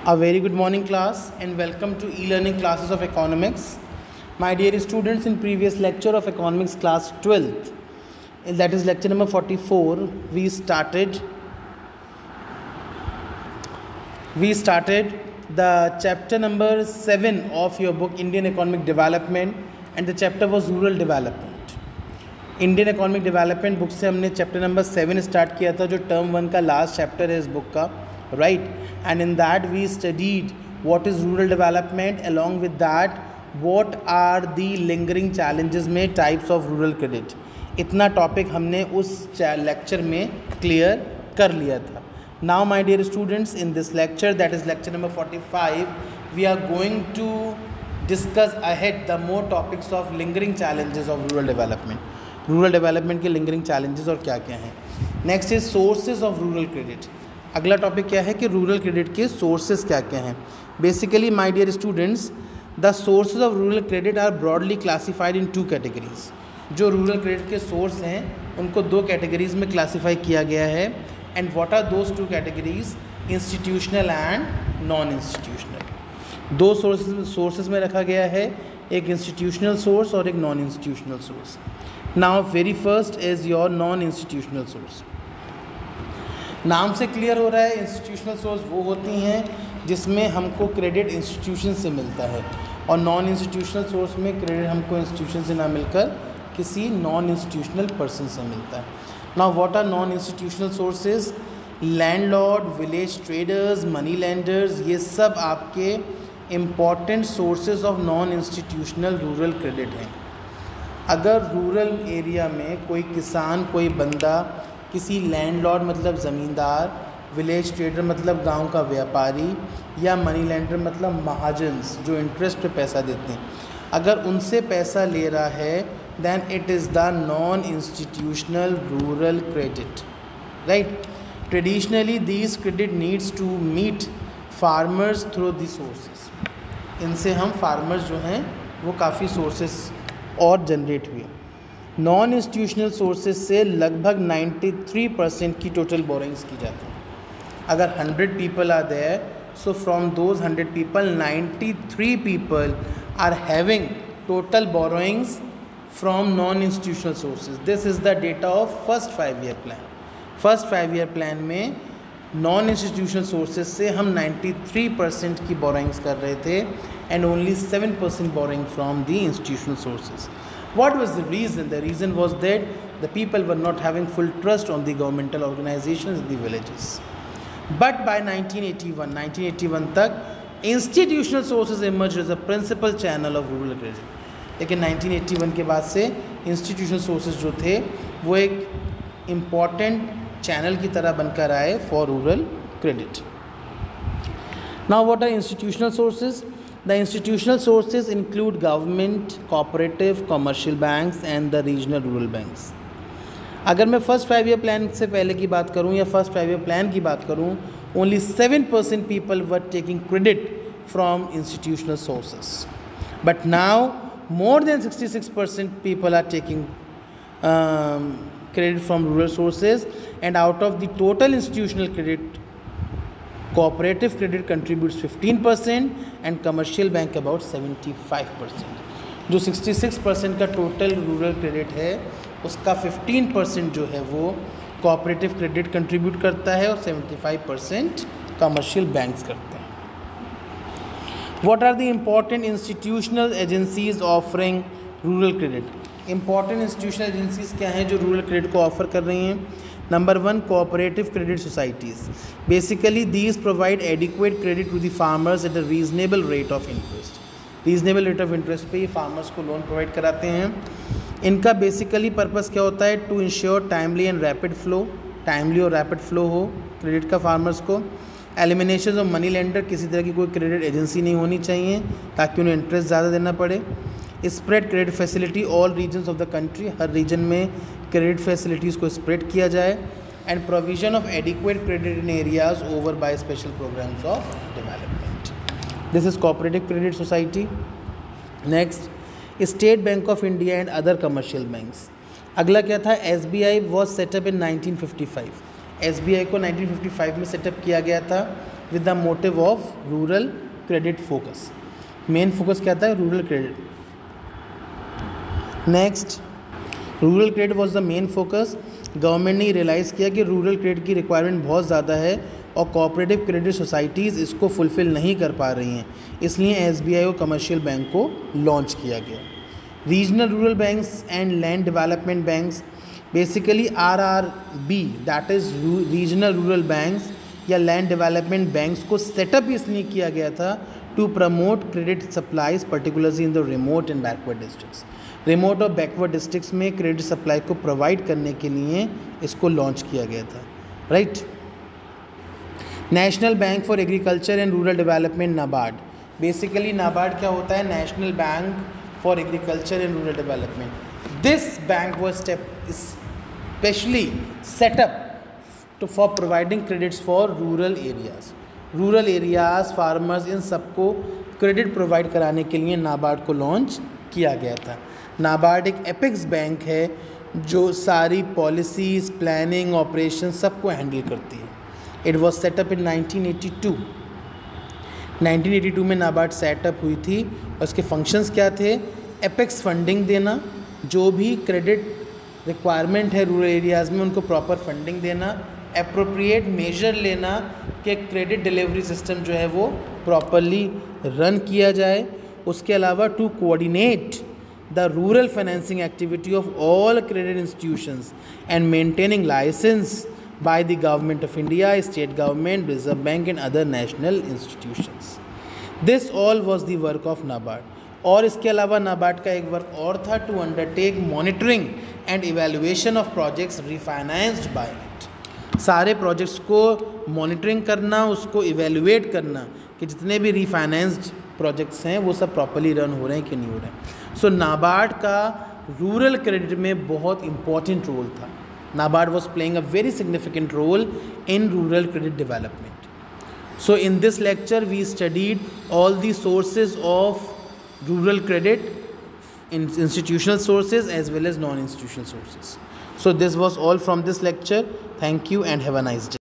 A very good morning class and welcome to e-learning classes of economics. My dear students, in previous lecture of economics class 12th, that is lecture number 44, we started the chapter number 7 of your book Indian Economic Development, and the chapter was rural development. Indian economic development book से हमने chapter number 7 start किया था, जो term 1 का last chapter है इस book का, right. And in that we studied what is rural development, along with that what are the lingering challenges में टाइप्स ऑफ रूरल क्रेडिट. इतना टॉपिक हमने उस लेक्चर में क्लियर कर लिया था. Now my dear students, in this lecture, that is lecture number 45, we are going to discuss ahead the more topics of lingering challenges of rural development. Rural development के lingering challenges और क्या क्या हैं. Next is sources of rural credit. अगला topic क्या है कि rural credit के सोर्सेज क्या क्या हैं. Basically my dear students, the sources of rural credit are broadly classified in 2 categories. जो रूरल क्रेडिट के सोर्स हैं उनको 2 कैटेगरीज में क्लासीफाई किया गया है. And what are those 2 categories? Institutional and non institutional. 2 sources में रखा गया है, एक इंस्टीट्यूशनल सोर्स और एक non institutional source. Now very first is your non institutional source. नाम से क्लियर हो रहा है, इंस्टीट्यूशनल सोर्स वो होती हैं जिसमें हमको क्रेडिट इंस्टीट्यूशन से मिलता है, और नॉन इंस्टीट्यूशनल सोर्स में क्रेडिट हमको इंस्टीट्यूशन से ना मिलकर किसी नॉन इंस्टीट्यूशनल पर्सन से मिलता है. Now what are non institutional sources? Landlord, village traders, money lenders, ये सब आपके important sources of non institutional rural credit हैं. अगर रूरल एरिया में कोई किसान, कोई बंदा किसी लैंडलॉर्ड मतलब ज़मींदार, विलेज ट्रेडर मतलब गांव का व्यापारी, या मनी लेंडर मतलब महाजन्स जो इंटरेस्ट पे पैसा देते हैं, अगर उनसे पैसा ले रहा है, then it is the non institutional rural credit, right. Traditionally these credit needs to meet farmers through the sources. इनसे हम फार्मर्स जो हैं वो काफ़ी सोर्सेज और जनरेट हुए. नॉन इंस्टीट्यूशनल सोर्सेज से लगभग 93% की टोटल बोरिंग्स की जाती है. अगर 100 people are there, so from those 100 people 93 people are having total borrowings from non institutional sources. This is the data of first 5 year plan. First 5 year plan में non institutional sources से हम 93% की borrowings कर रहे थे, and only 7% borrowing from the institutional sources. What was the reason? The reason was that the people were not having full trust on the governmental organizations in the villages. But by 1981 तक institutional sources emerged as a principal channel of rural credit. लेकिन 1981 के बाद से institutional sources जो थे वो एक important channel की तरह बनकर आए for rural credit. Now what are institutional sources? The institutional sources include government, cooperative, commercial banks and the regional rural banks. अगर मैं फर्स्ट 5 ईयर प्लान से पहले की बात करूं या फर्स्ट 5 ईयर प्लान की बात करूं, only 7% people were taking credit from institutional sources. But now more than 66% people are taking credit from rural sources, and out of the total institutional credit, cooperative credit contributes 15% and commercial bank about 75%. जो 66% का total rural credit है उसका 15% जो है वो cooperative credit contribute करता है और 75% कमर्शियल बैंक्स करते हैं. What are the important institutional agencies offering rural credit? Important institutional agencies क्या हैं जो रूरल क्रेडिट को ऑफर कर रही हैं? Number 1, cooperative credit societies. Basically, these provide adequate credit to the farmers at a reasonable rate of interest. Reasonable rate of interest पे ये farmers को loan provide कराते हैं. इनका basically purpose क्या होता है? To ensure timely and rapid flow, timely और rapid flow हो credit का farmers को. Elimination of money lender, किसी तरह की कोई credit agency नहीं होनी चाहिए ताकि उन्हें interest ज़्यादा देना पड़े. Spread credit facility, all regions of the country, हर रीजन में क्रेडिट फैसिलिटीज़ को स्प्रेड किया जाए. And provision of adequate credit in areas over by special programmes of development. This is cooperative credit society. Next, state bank of India and other commercial banks. अगला क्या था? SBI was set up in 1955. SBI को 1955 में setup किया गया था with the motive of rural credit focus. Main focus क्या था? Rural credit. Next, rural credit was the main focus. Government ने रियलाइज़ किया कि रूरल क्रेडिट की रिक्वायरमेंट बहुत ज़्यादा है और कोऑपरेटिव क्रेडिट सोसाइटीज़ इसको फुलफ़िल नहीं कर पा रही हैं, इसलिए एसबीआई और कमर्शियल बैंक को लॉन्च किया गया. Regional rural banks and land development banks, basically RRB, that is regional rural banks या लैंड डेवलपमेंट बैंक्स को सेटअप इसलिए किया गया था to promote credit supplies particularly in the remote and backward districts. Remote और backward districts में credit supply को provide करने के लिए इसको लॉन्च किया गया था. Right. National bank for agriculture and rural development, NABARD. Basically NABARD क्या होता है? National bank for agriculture and rural development. This bank was specially set up for providing credits for rural areas. Rural areas, farmers, इन सबको credit provide कराने के लिए नाबार्ड को launch किया गया था. नाबार्ड एक एपेक्स बैंक है जो सारी पॉलिसीज़, प्लानिंग, ऑपरेशन सबको हैंडल करती है. इट वॉज सेटअप इन 1982. 1982 में नाबार्ड सेटअप हुई थी और उसके फंक्शंस क्या थे? एपेक्स फंडिंग देना, जो भी क्रेडिट रिक्वायरमेंट है रूरल एरियाज़ में उनको प्रॉपर फंडिंग देना, एप्रोप्रिएट मेजर लेना कि क्रेडिट डिलीवरी सिस्टम जो है वो प्रॉपरली रन किया जाए. उसके अलावा to coordinate the rural financing activity of all credit institutions and maintaining licence by the Government of India, State Government, Reserve Bank and other national institutions. This all was the work of NABARD. और इसके अलावा नाबार्ड का एक work और था, to undertake monitoring and evaluation of projects refinanced by it. सारे projects को monitoring करना, उसको इवेल्युएट करना कि जितने भी रिफाइनेंस्ड प्रोजेक्ट्स हैं वो सब प्रॉपरली रन हो रहे हैं कि नहीं हो रहे हैं. सो नाबार्ड का रूरल क्रेडिट में बहुत इंपॉर्टेंट रोल था. NABARD was playing a very significant role in rural credit development. So in this lecture we studied all the sources of rural credit, institutional sources as well as non-institutional sources. So this was all from this lecture. Thank you and have a nice day.